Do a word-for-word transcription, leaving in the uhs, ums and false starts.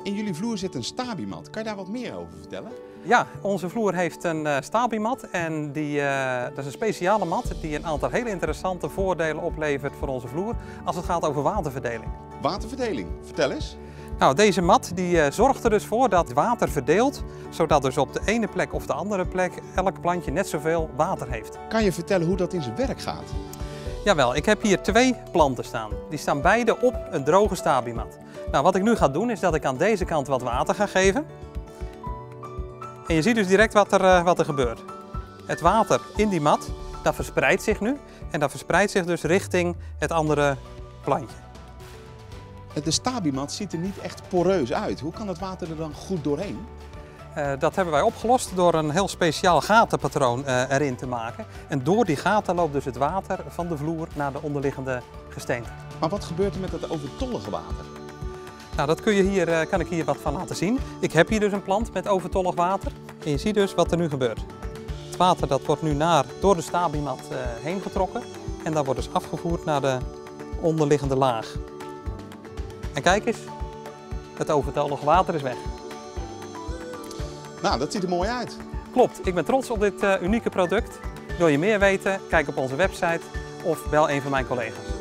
In jullie vloer zit een Stabimat. Kan je daar wat meer over vertellen? Ja, onze vloer heeft een uh, Stabimat en die, uh, dat is een speciale mat die een aantal hele interessante voordelen oplevert voor onze vloer als het gaat over waterverdeling. Waterverdeling, vertel eens. Nou, deze mat die, uh, zorgt er dus voor dat water verdeelt, zodat dus op de ene plek of de andere plek elk plantje net zoveel water heeft. Kan je vertellen hoe dat in zijn werk gaat? Jawel, ik heb hier twee planten staan. Die staan beide op een droge Stabimat. Nou, wat ik nu ga doen is dat ik aan deze kant wat water ga geven. En je ziet dus direct wat er, uh, wat er gebeurt. Het water in die mat, dat verspreidt zich nu. En dat verspreidt zich dus richting het andere plantje. De Stabimat ziet er niet echt poreus uit. Hoe kan het water er dan goed doorheen? Uh, dat hebben wij opgelost door een heel speciaal gatenpatroon uh, erin te maken. En door die gaten loopt dus het water van de vloer naar de onderliggende gesteenten. Maar wat gebeurt er met dat overtollige water? Nou, dat kun je hier, uh, kan ik hier wat van laten zien. Ik heb hier dus een plant met overtollig water. En je ziet dus wat er nu gebeurt. Het water dat wordt nu naar, door de Stabimat uh, heen getrokken. En dat wordt dus afgevoerd naar de onderliggende laag. En kijk eens, het overtollige water is weg. Nou, dat ziet er mooi uit. Klopt, ik ben trots op dit uh, unieke product. Wil je meer weten? Kijk op onze website of bel een van mijn collega's.